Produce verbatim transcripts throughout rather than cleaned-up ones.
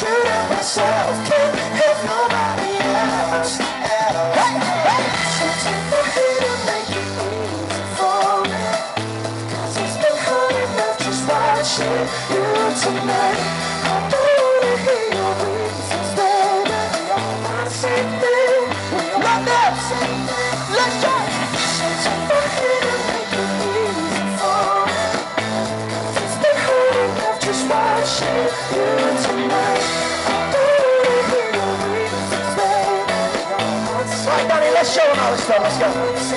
shooting myself, can't help nobody else at all. Hey, hey. So take the hit and make it easy for me, 'cause it's been hard enough just watching you tonight. I don't wanna hear your reasons, baby. We all want the same thing. Love that. Let's go. So take the hit and make it easy for me, 'cause it's been hard enough just watching you tonight. I don't wanna hear your reasons, baby. We all want the same thing. Right, Danny, let's show them how it's done. Let's go.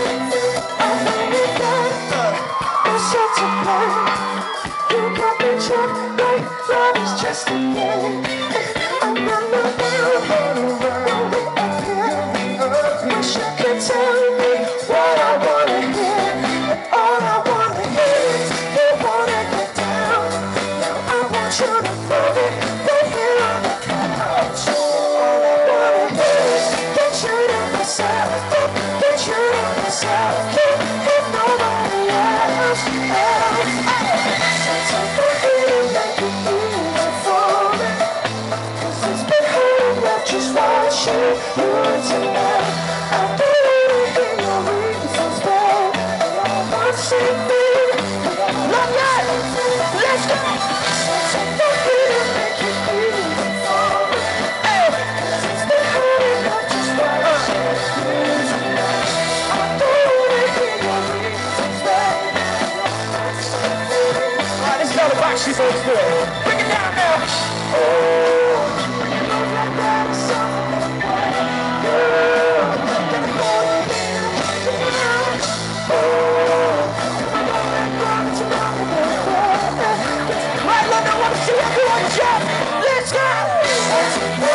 I know it got it's such a pain. You got me trapped like love is just a game. I'm not the one when we appear. Wish you could tell me what I wanna hear, and all I wanna hear is you wanna get down. Now I want you to move it right here on the couch. All I wanna hear is get you to myself, get you to myself. Can't hit nobody else. So take the hit and make it easy for me, 'cause it's been hard enough just watching you tonight. I don't wanna hear your reasons, babe. We all want the same thing. Love that. Let's go. So take the hit and make it easy for me, 'cause it's been hard enough just watching you tonight. I don't wanna hear your reasons, babe. We all want the same thing. Alright, this is how the Backstreet Boys do it. Bring it down now. Oh, you look like that is something that girl. Gotta hold it down, hold it down. Oh, I'm gonna run to my world. Right, London, I wanna see everyone jump. Let's go. Let's go.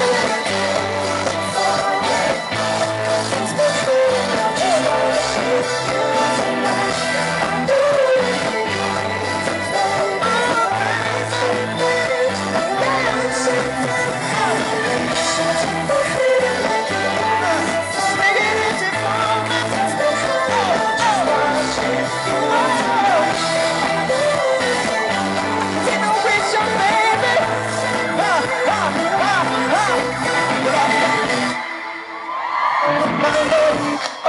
It's been hard enough just watching you tonight. I don't wanna hear your reasons, babe. I want the same thing. Yeah, the same thing. So take the hit and make it easy. Make it easy for me. It's been hard enough just watching you tonight. I don't wanna hear your reasons. You know it's your baby. Ha, ha, ha, ha. My love.